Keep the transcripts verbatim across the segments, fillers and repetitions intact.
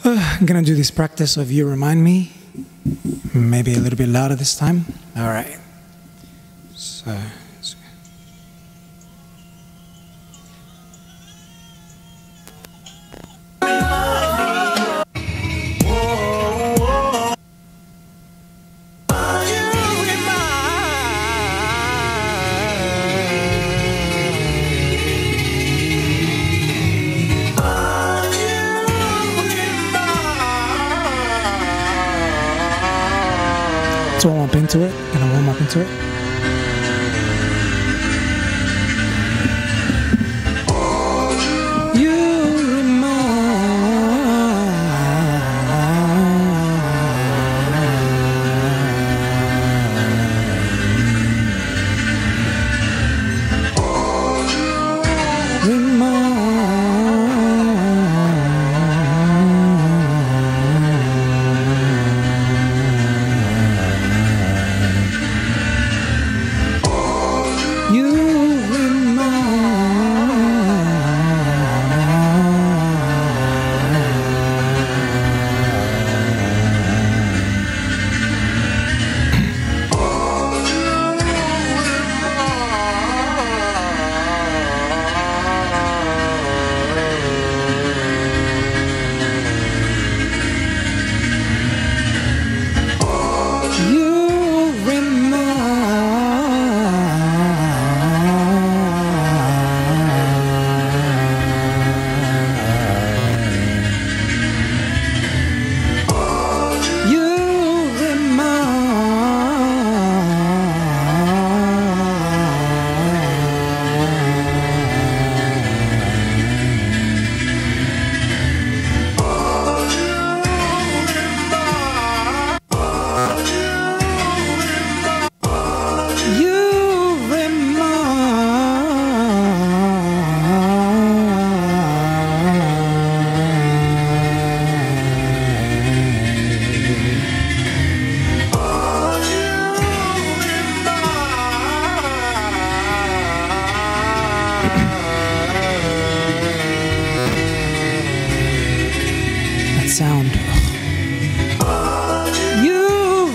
I'm gonna do this practice of You Remind Me, maybe a little bit louder this time. All right. So. Let's warm up into it. Gonna warm up into it. You sound. You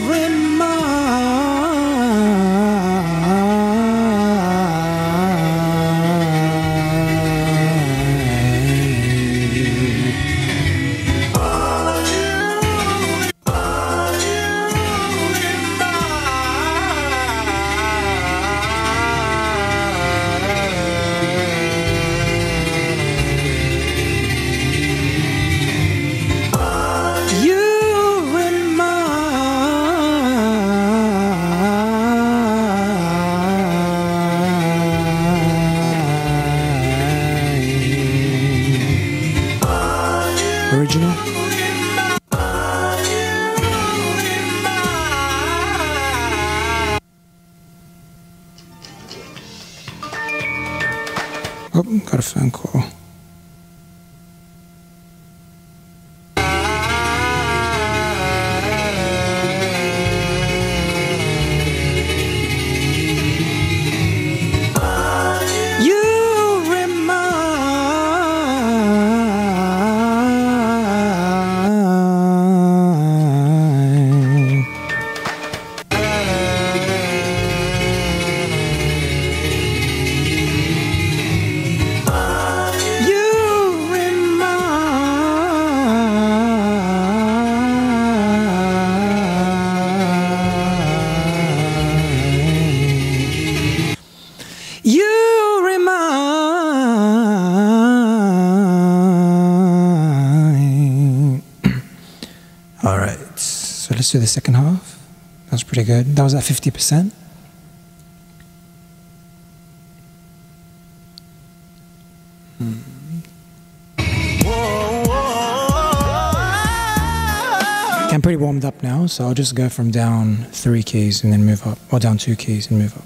original. Oh, got a phone call. You remind. All right, so let's do the second half. That was pretty good. That was at fifty percent. Hmm. I'm pretty warmed up now, so I'll just go from down three keys and then move up, or down two keys and move up.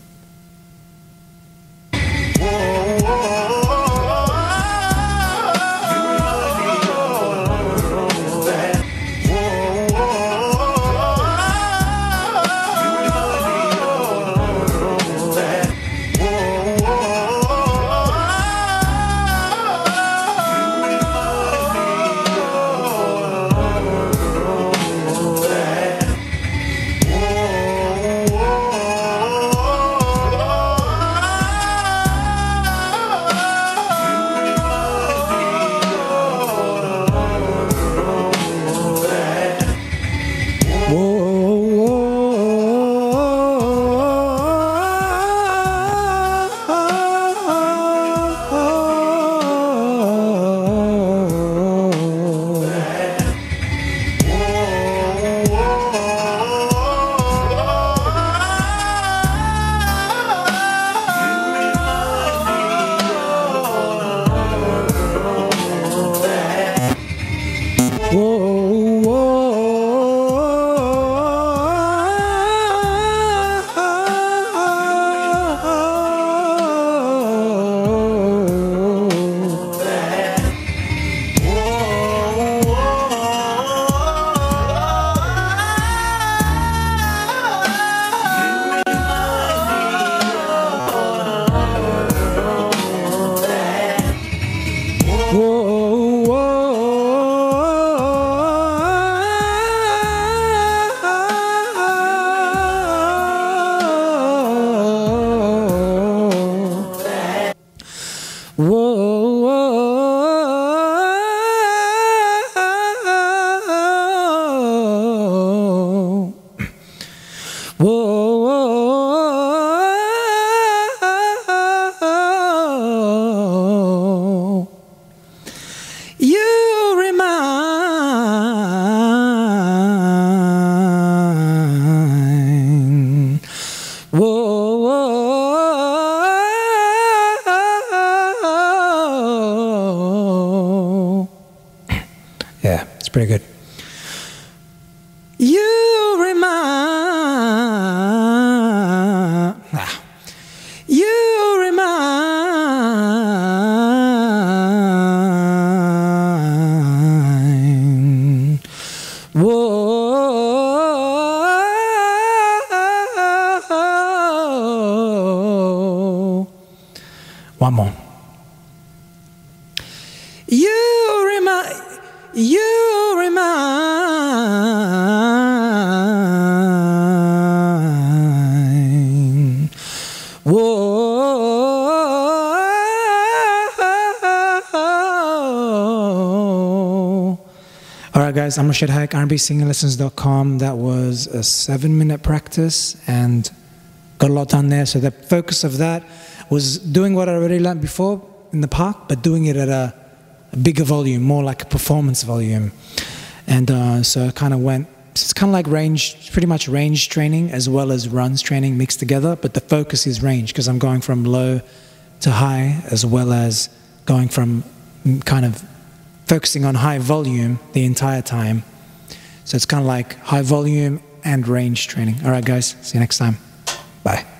Whoa, whoa. Yeah, it's pretty good. You remind, ah, you remind, whoa. One more. You remind. You remind, whoa. All right, guys, I'm Rashid Hayek, R and B Singing Lessons dot com. That was a seven-minute practice and got a lot done there. So the focus of that was doing what I already learned before in the park, but doing it at a A bigger volume, more like a performance volume. And uh, so I kind of went, it's kind of like range, pretty much range training as well as runs training mixed together, but the focus is range because I'm going from low to high as well as going from kind of focusing on high volume the entire time. So it's kind of like high volume and range training. All right, guys, see you next time. Bye.